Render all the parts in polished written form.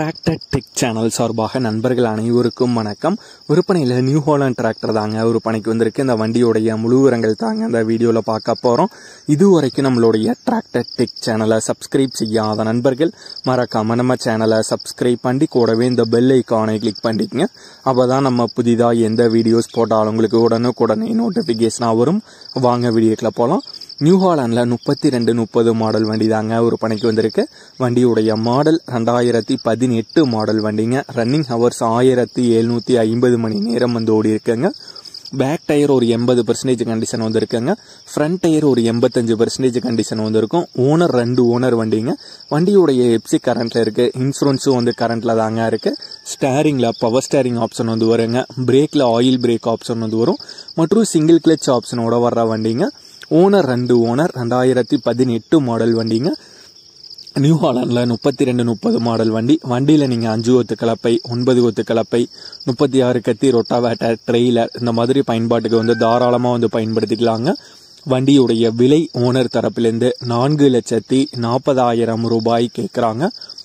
Tractor tech channel சார்பாக நண்பர்கள் அனைவருக்கும் வணக்கம். விற்பனையில் நியூ ஹாலண்ட் டிராக்டர் தாங்க விற்பனைக்கு வந்திருக்கு. இந்த வண்டியோடைய முழு விவரங்கள் தாங்க இந்த வீடியோவில் பார்க்க போகிறோம். இதுவரைக்கும் நம்மளுடைய டிராக்டர் டெக் சேனலை சப்ஸ்கிரைப் செய்யாத நண்பர்கள் மறக்காம நம்ம சேனலை சப்ஸ்கிரைப் பண்ணி கூடவே இந்த பெல் ஐக்கானை கிளிக் பண்ணிக்கங்க. அப்போ தான் நம்ம புதிதாக எந்த வீடியோஸ் போட்டாலும் உங்களுக்கு உடனே நோட்டிஃபிகேஷனாக வரும். வாங்க வீடியோக்கில் போகலாம். நியூ ஹாலண்டில் 3230 மாடல் வண்டி தாங்க விற்பனைக்கு வந்திருக்கு. வண்டியுடைய மாடல் 2018 மாடல் வண்டிங்க. ரன்னிங் ஹவர்ஸ் 1750 மணி நேரம் வந்து ஓடி இருக்குங்க. பேக் டயர் ஒரு 80% கண்டிஷன் வந்துருக்குங்க. ஃப்ரண்ட் டயர் ஒரு 85% கண்டிஷன் வந்துருக்கும். ஓனர் 2 ஓனர் வண்டிங்க. வண்டியுடைய எப்சி கரண்ட்ல இருக்கு. இன்சூரன்ஸும் வந்து கரண்ட்ல தாங்க இருக்கு. ஸ்டேரிங்ல பவர் ஸ்டேரிங் ஆப்ஷன் வந்து வருங்க. பிரேக்ல ஆயில் பிரேக் ஆப்ஷன் வந்து வரும். மற்றும் சிங்கிள் கிளச் ஆப்ஷனோட வர்ற வண்டிங்க. ஓனர் 2 ஓனர் 2018 மாடல் வண்டிங்க. நியூ ஹாலண்டில் 3230 மாடல் வண்டி. வண்டியில் நீங்கள் 5 ஒத்து கலப்பை, 9 ஒத்து கலப்பை, 36 கத்தி, ரொட்டாவேட்டர், ட்ரெய்லர் இந்த மாதிரி பயன்பாட்டுக்கு வந்து தாராளமாக வந்து பயன்படுத்திக்கலாங்க. வண்டியுடைய விலை ஓனர் தரப்பிலிருந்து 4,40,000 ரூபாய் கேட்குறாங்க.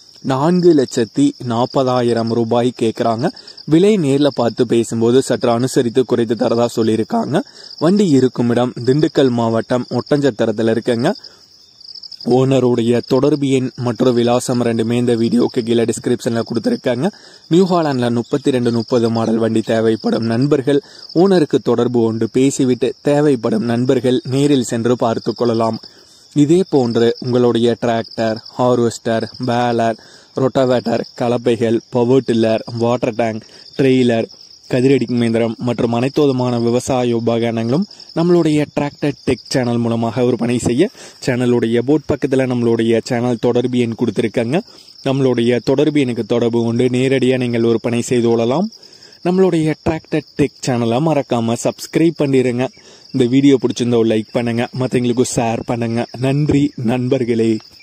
4,40,000 ரூபாய் கேட்குறாங்க. விலை நேரில் பார்த்து பேசும்போது சற்று அனுசரித்து குறைத்து தரதா சொல்லியிருக்காங்க. வண்டி இருக்கும் இடம் திண்டுக்கல் மாவட்டம் ஒட்டஞ்சத்திரத்தில் இருக்குங்க. ஓனருடைய தொடர்பு எண் மற்றும் விலாசம் ரெண்டுமே இந்த வீடியோக்கு கீழே டிஸ்கிரிப்ஷனில் கொடுத்துருக்காங்க. நியூ ஹாலண்டில் 3230 மாடல் வண்டி தேவைப்படும் நண்பர்கள் ஓனருக்கு தொடர்பு கொண்டு பேசிவிட்டு தேவைப்படும் நண்பர்கள் நேரில் சென்று பார்த்து கொள்ளலாம். இதே போன்று உங்களுடைய டிராக்டர், ஹார்வெஸ்டர், பேலர், ரொட்டாவேட்டர், கலப்பைகள், power tiller, water tank, trailer, கதிரடிக்கும் இயந்திரம் மற்றும் அனைத்து விதமான விவசாய உபகரணங்களும் நம்மளுடைய டிராக்டர் டெக் சேனல் மூலமாக விற்பனை செய்ய சேனலுடைய போட் பக்கத்தில் நம்மளுடைய சேனல் தொடர்பு எண் கொடுத்துருக்காங்க. நம்மளுடைய தொடர்பு எனக்கு தொடர்பு கொண்டு நேரடியாக நீங்கள் விற்பனை செய்து கொள்ளலாம். நம்மளுடைய டிராக்டர் டெக் சேனலை மறக்காம சப்ஸ்கிரைப் பண்ணிடுங்க. இந்த வீடியோ பிடிச்சிருந்தா லைக் பண்ணுங்க, மற்றவங்களுக்கு ஷேர் பண்ணுங்க. நன்றி நண்பர்களே.